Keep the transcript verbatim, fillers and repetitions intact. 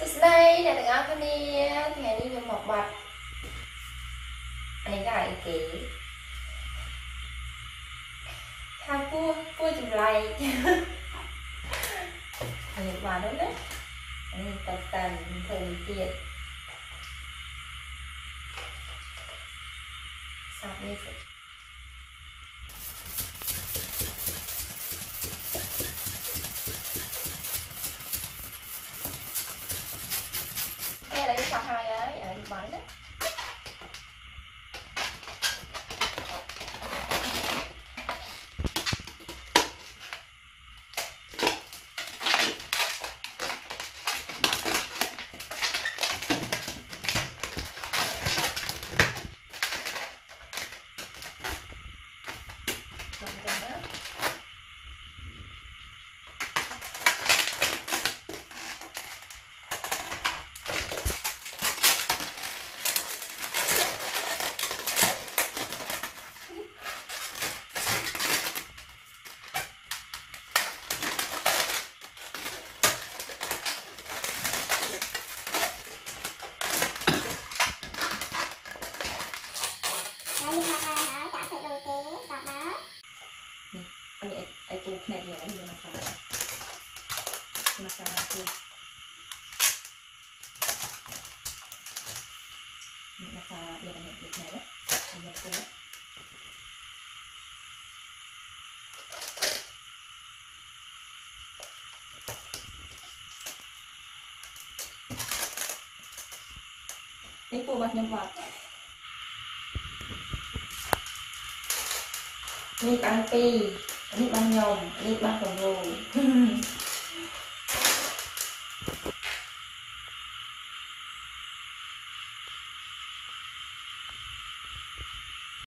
đây là từng áo cái đi ngày đi dùng một bạch anh gái kỹ hai cua cua chùm lầy anh vào đó đấy anh tập tành thời tiết sạch như vậy đây là sạch hai ấy ở bánh đấy ai cục này thì anh dùng masala masala cục masala dia banyak cục này đấy banyak cục ini buat nyempat ini panti ini băng nhồng, ini băng cầm rù